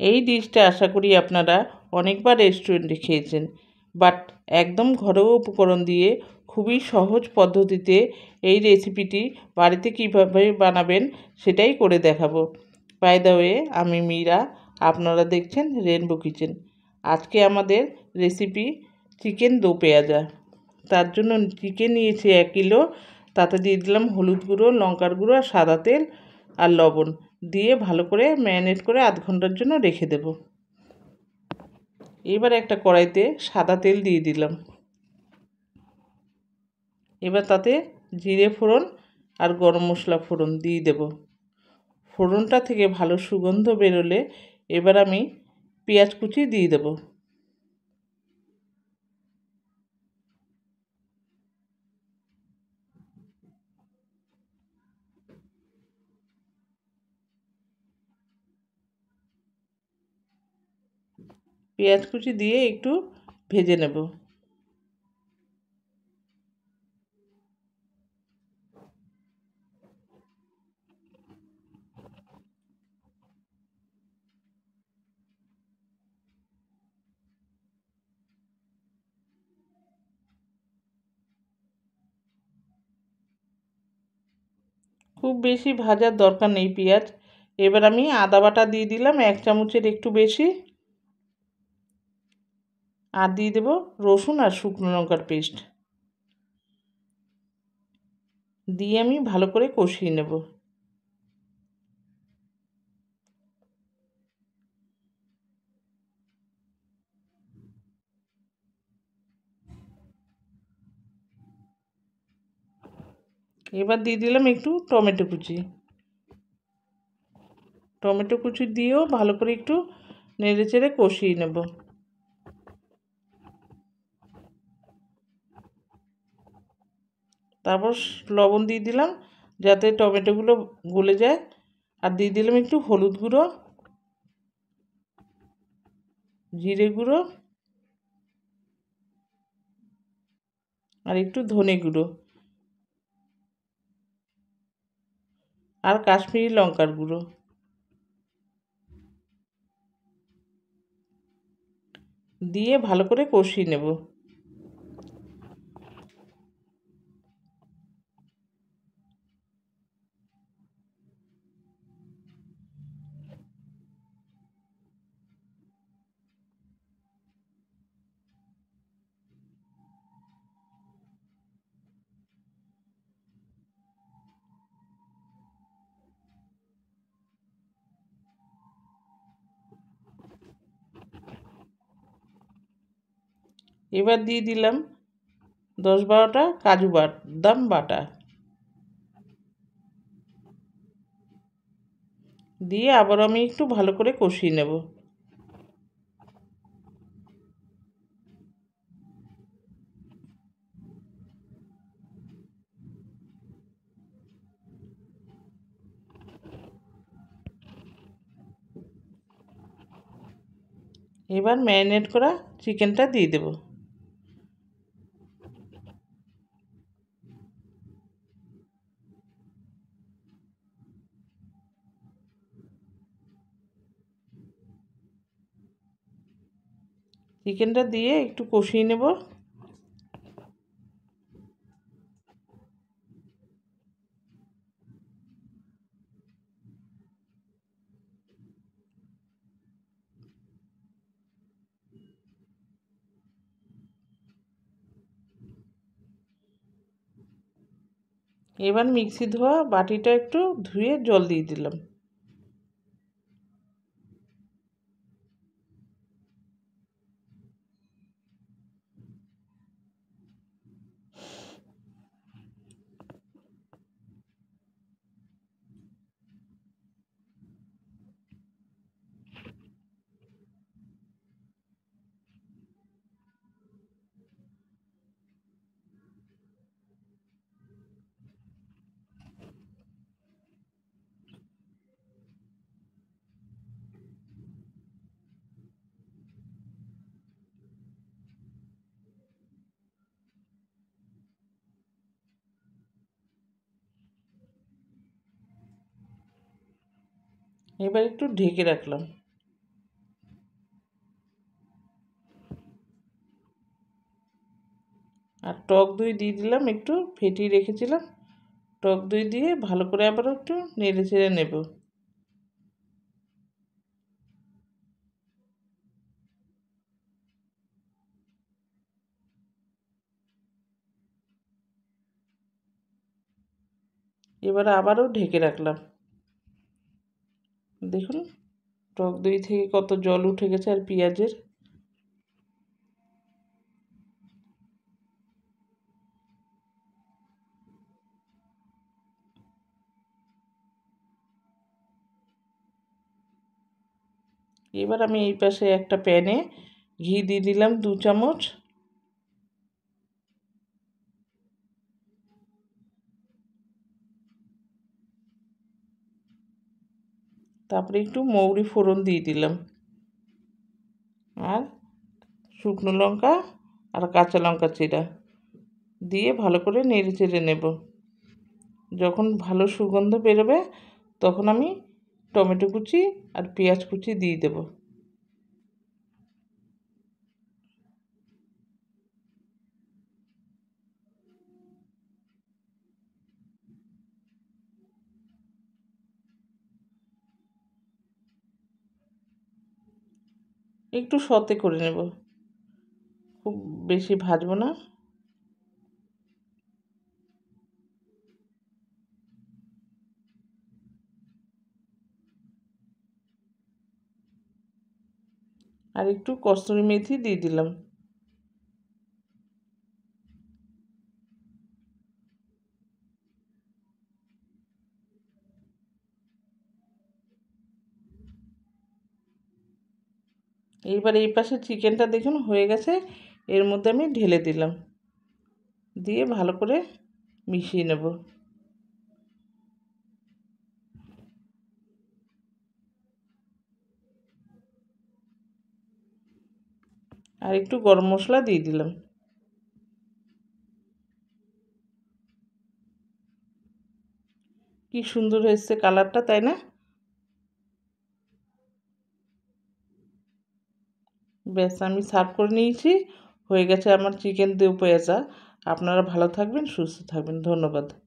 এই ডিশটা আশা করি আপনারা অনেকবার রেস্টুরেন্টে খেয়েছেন, বাট একদম ঘরোয়া উপকরণ দিয়ে খুবই সহজ পদ্ধতিতে এই রেসিপিটি বাড়িতে কীভাবে বানাবেন সেটাই করে দেখাবো। বাই দ্য ওয়ে, আমি মীরা, আপনারা দেখছেন রেনবো কিচেন। আজকে আমাদের রেসিপি চিকেন দো পেঁয়াজা। তার জন্য চিকেন নিয়েছি 1 কিলো, তাতে দিয়ে দিলাম হলুদ গুঁড়ো, লঙ্কার গুঁড়ো আর সাদা তেল আর লবণ দিয়ে ভালো করে ম্যারিনেট করে আধ ঘন্টার জন্য রেখে দেব। এবার একটা কড়াইতে সাদা তেল দিয়ে দিলাম। এবার তাতে জিরে ফোড়ন আর গরম মশলা ফোড়ন দিয়ে দেব। ফোড়নটা থেকে ভালো সুগন্ধ বেরোলে এবার আমি পেঁয়াজ কুচি দিয়ে দেব। পেঁয়াজ কুচি দিয়ে একটু ভেজে নেব। খুব বেশি ভাজার দরকার নেই পেঁয়াজ। এবার আমি আদা বাটা দিয়ে দিলাম 1 চামচের একটু বেশি, আর দিয়ে দেব রসুন আর শুকনো লঙ্কার পেস্ট দিয়ে আমি ভালো করে কষিয়ে নেব। এবার দিয়ে দিলাম একটু টমেটো কুচি। টমেটো কুচি দিয়েও ভালো করে একটু নেড়ে চেড়ে কষিয়ে নেব। তারপর লবণ দিয়ে দিলাম যাতে টমেটোগুলো গলে যায়, আর দিয়ে দিলাম একটু হলুদ গুঁড়ো, জিরে গুঁড়ো আর একটু ধনে গুঁড়ো আর কাশ্মীরি লঙ্কার গুঁড়ো দিয়ে ভালো করে কষিয়ে নেব। এবার দিয়ে দিলাম 10-12টা কাজু বাদাম বাটা দিয়ে আবার আমি একটু ভালো করে কষিয়ে নেব। এবার ম্যারিনেট করা চিকেনটা দিয়ে দেব। চিকেনটা দিয়ে একটু কষিয়ে নেব। এবার মিক্সি ধোয়া বাটিটা একটু ধুয়ে জল দিয়ে দিলাম। এবার একটু ঢেকে রাখলাম। আর টক দই দিয়ে দিলাম, একটু ফেটিয়ে রেখেছিলাম। টক দই দিয়ে ভালো করে আবারও একটু নেড়ে চেড়ে নেব। এবার আবারও ঢেকে রাখলাম। দেখুন টক দই থেকে কত জল উঠে গেছে আর পেঁয়াজের। এবার আমি এই পাশে একটা প্যানে ঘি দিয়ে দিলাম 2 চামচ। তারপরে একটু মৌরি ফোড়ন দিয়ে দিলাম, আর শুকনো লঙ্কা আর কাঁচা লঙ্কা চিরা দিয়ে ভালো করে নেড়ে চেড়ে নেব। যখন ভালো সুগন্ধ বেরোবে তখন আমি টমেটো কুচি আর পেঁয়াজ কুচি দিয়ে দেব। একটু সতে করে নেব, খুব বেশি ভাজবো না। আর একটু কসুরি মেথি দিয়ে দিলাম। এইবার এই পাশে চিকেনটা দেখুন হয়ে গেছে, এর মধ্যে আমি ঢেলে দিলাম, দিয়ে ভালো করে মিশিয়ে নেব। আর একটু গরম মশলা দিয়ে দিলাম। কি সুন্দর হয়েছে কালারটা, তাই না? ব্যাস আমি সার্ভ করে নিয়েছি। হয়ে গেছে আমার চিকেন দো পেঁয়াজা। আপনারা ভালো থাকবেন, সুস্থ থাকবেন। ধন্যবাদ।